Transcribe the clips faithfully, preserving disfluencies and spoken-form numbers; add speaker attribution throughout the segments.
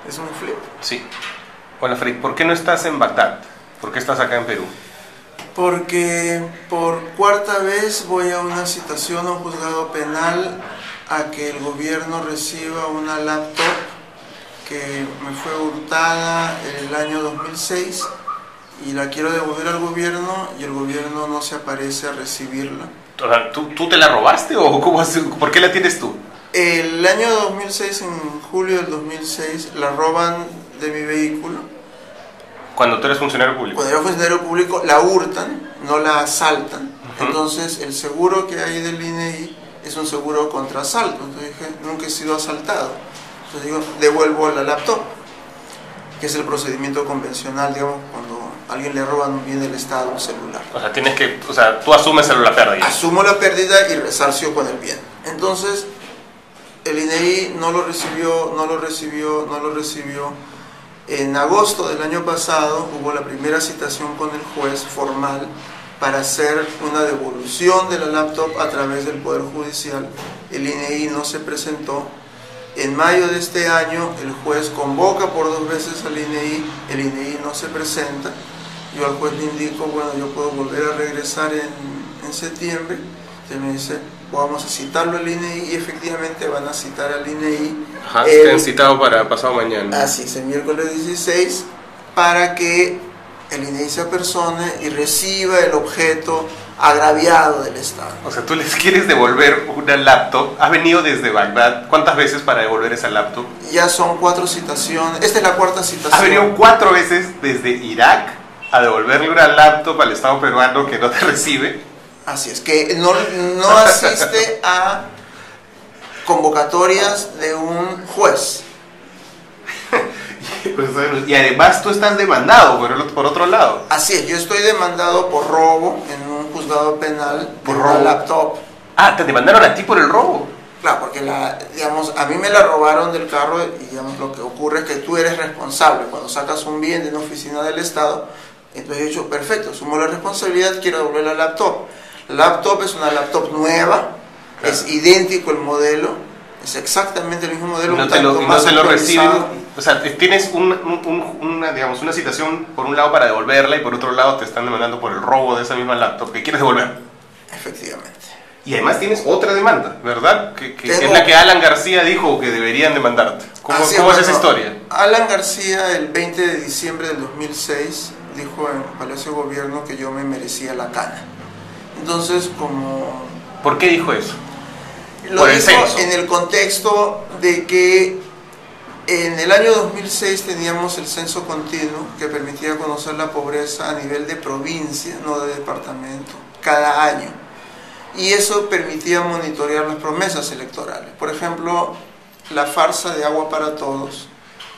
Speaker 1: Es un flip.
Speaker 2: Sí. Hola Farid, ¿por qué no estás en Bagdad? ¿Por qué estás acá en Perú?
Speaker 1: Porque por cuarta vez voy a una citación a un juzgado penal a que el gobierno reciba una laptop que me fue hurtada en el año dos mil seis y la quiero devolver al gobierno y el gobierno no se aparece a recibirla.
Speaker 2: O sea, ¿tú, ¿tú te la robaste o cómo, por qué la tienes tú?
Speaker 1: El año dos mil seis, en julio del dos mil seis, la roban de mi vehículo.
Speaker 2: Cuando tú eres funcionario público.
Speaker 1: Cuando era funcionario público, la hurtan, no la asaltan.
Speaker 2: Uh-huh.
Speaker 1: Entonces, el seguro que hay del I N E I es un seguro contra asalto. Entonces dije, nunca he sido asaltado. Entonces digo, devuelvo la laptop, que es el procedimiento convencional, digamos, cuando a alguien le roban un bien del Estado, un celular.
Speaker 2: O sea, tienes que, o sea, tú asumes la pérdida.
Speaker 1: Asumo la pérdida y resarcio con el bien. Entonces, el I N E I no lo recibió, no lo recibió, no lo recibió. En agosto del año pasado hubo la primera citación con el juez formal para hacer una devolución de la laptop a través del Poder Judicial. El I N E I no se presentó. En mayo de este año el juez convoca por dos veces al I N E I, el I N E I no se presenta. Yo al juez le indico, bueno, yo puedo volver a regresar en, en septiembre. Entonces me dice, vamos a citarlo al I N E I, y efectivamente van a citar al I N E I.
Speaker 2: Ajá, el, te han citado para pasado mañana.
Speaker 1: Así es, el miércoles dieciséis, para que el I N E I se apersone y reciba el objeto agraviado del Estado.
Speaker 2: O sea, tú les quieres devolver una laptop. ¿Has venido desde Bagdad? ¿Cuántas veces para devolver esa laptop?
Speaker 1: Ya son cuatro citaciones. Esta es la cuarta citación.
Speaker 2: ¿Has venido cuatro veces desde Irak a devolverle una laptop al Estado peruano que no te recibe?
Speaker 1: Así es, que no, no asiste a convocatorias de un juez.
Speaker 2: Y además tú estás demandado por, por otro lado.
Speaker 1: Así es, yo estoy demandado por robo en un juzgado penal
Speaker 2: por
Speaker 1: de
Speaker 2: robo.
Speaker 1: Una laptop.
Speaker 2: Ah, te demandaron a ti por el robo.
Speaker 1: Claro, porque la, digamos, a mí me la robaron del carro y digamos, lo que ocurre es que tú eres responsable. Cuando sacas un bien de una oficina del Estado, entonces he dicho, perfecto, asumo la responsabilidad, quiero devolver la laptop. La laptop es una laptop nueva, claro. Es idéntico el modelo, es exactamente el mismo modelo.
Speaker 2: No te lo, no te lo reciben, o sea, tienes un, un, una, digamos, una citación por un lado para devolverla y por otro lado te están demandando por el robo de esa misma laptop que quieres devolver.
Speaker 1: Efectivamente.
Speaker 2: Y además tienes otra demanda, ¿verdad? Que, que,
Speaker 1: Tengo...
Speaker 2: que es la que Alan García dijo que deberían demandarte. ¿Cómo,
Speaker 1: Así,
Speaker 2: ¿cómo
Speaker 1: bueno,
Speaker 2: es esa historia?
Speaker 1: Alan García el veinte de diciembre del dos mil seis dijo en Palacio de Gobierno que yo me merecía la cana. Entonces, como...
Speaker 2: ¿Por qué dijo eso?
Speaker 1: Lo
Speaker 2: Por el
Speaker 1: dijo
Speaker 2: censo.
Speaker 1: En el contexto de que en el año dos mil seis teníamos el censo continuo que permitía conocer la pobreza a nivel de provincia, no de departamento, cada año. Y eso permitía monitorear las promesas electorales. Por ejemplo, la farsa de agua para todos.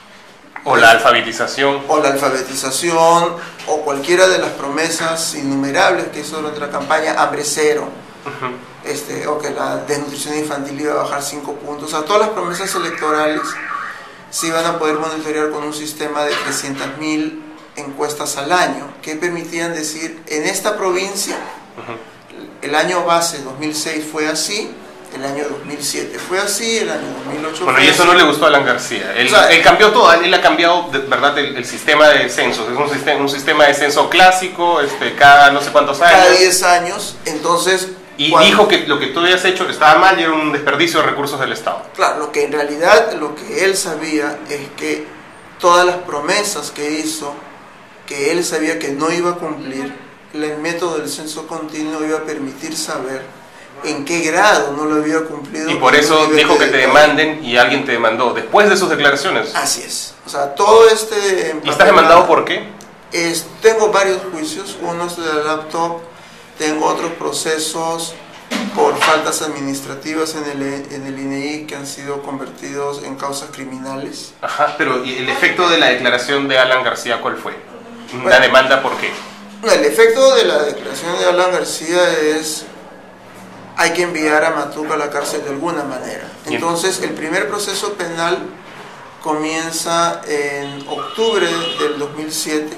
Speaker 2: O la alfabetización.
Speaker 1: O la alfabetización, o cualquiera de las promesas innumerables que hizo durante la campaña, hambre cero. Uh-huh. este, o que la desnutrición infantil iba a bajar cinco puntos. O sea, todas las promesas electorales se iban a poder monitorear con un sistema de trescientas mil encuestas al año, que permitían decir, en esta provincia, uh-huh. el año base dos mil seis fue así, el año dos mil siete fue así, el año dos mil ocho
Speaker 2: bueno,
Speaker 1: fue
Speaker 2: y eso
Speaker 1: así.
Speaker 2: No le gustó a Alan García. Él, o sea, él cambió todo, él ha cambiado, de, ¿verdad?, el, el sistema de censos. Es un sistema, un sistema de censo clásico, este, cada no sé cuántos años.
Speaker 1: Cada diez años, entonces...
Speaker 2: Y
Speaker 1: cuando,
Speaker 2: dijo que lo que tú habías hecho estaba mal y era un desperdicio de recursos del Estado.
Speaker 1: Claro, lo que en realidad, lo que él sabía es que todas las promesas que hizo, que él sabía que no iba a cumplir, el método del censo continuo iba a permitir saber en qué grado no lo había cumplido.
Speaker 2: Y por eso dijo que te demanden y alguien te demandó después de sus declaraciones.
Speaker 1: Así es. O sea, todo este...
Speaker 2: ¿Y estás demandado por qué?
Speaker 1: Es, tengo varios juicios. Uno es de la laptop, tengo otros procesos por faltas administrativas en el, en el I N E I que han sido convertidos en causas criminales.
Speaker 2: Ajá, pero ¿y el efecto de la declaración de Alan García cuál fue? ¿Una
Speaker 1: bueno,
Speaker 2: demanda por qué?
Speaker 1: El efecto de la declaración de Alan García es... hay que enviar a Matuca a la cárcel de alguna manera. Entonces, el primer proceso penal comienza en octubre del dos mil siete,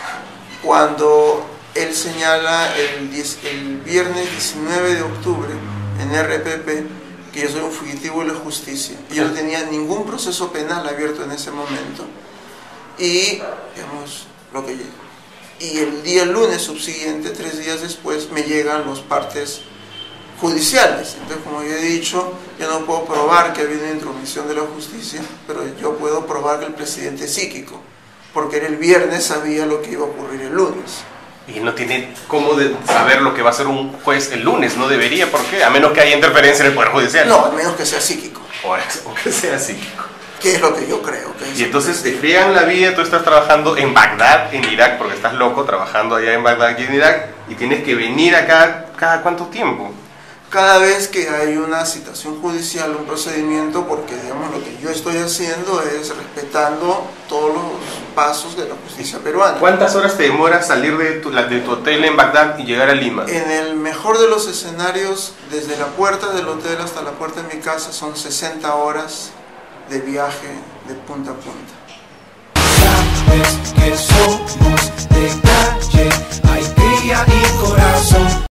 Speaker 1: cuando él señala el, diez, el viernes diecinueve de octubre en R P P que yo soy un fugitivo de la justicia. Yo no tenía ningún proceso penal abierto en ese momento. Y, digamos, lo que y el día lunes subsiguiente, tres días después, me llegan los partes judiciales. Entonces, como yo he dicho, yo no puedo probar que ha habido una intromisión de la justicia, pero yo puedo probar que el presidente es psíquico, porque él el viernes sabía lo que iba a ocurrir el lunes.
Speaker 2: Y no tiene cómo de saber lo que va a hacer un juez el lunes, no debería, ¿por qué? A menos que haya interferencia en el Poder Judicial.
Speaker 1: No, a menos que sea psíquico.
Speaker 2: O, o que sea psíquico.
Speaker 1: Que es lo que yo creo. Que es
Speaker 2: y entonces te fregan la vida, tú estás trabajando en Bagdad, en Irak, porque estás loco trabajando allá en Bagdad y en Irak, y tienes que venir acá cada cuánto tiempo.
Speaker 1: Cada vez que hay una citación judicial, un procedimiento, porque digamos lo que yo estoy haciendo es respetando todos los pasos de la justicia peruana.
Speaker 2: ¿Cuántas horas te demora salir de tu, de tu hotel en Bagdad y llegar a Lima?
Speaker 1: En el mejor de los escenarios, desde la puerta del hotel hasta la puerta de mi casa, son sesenta horas de viaje de punta a punta.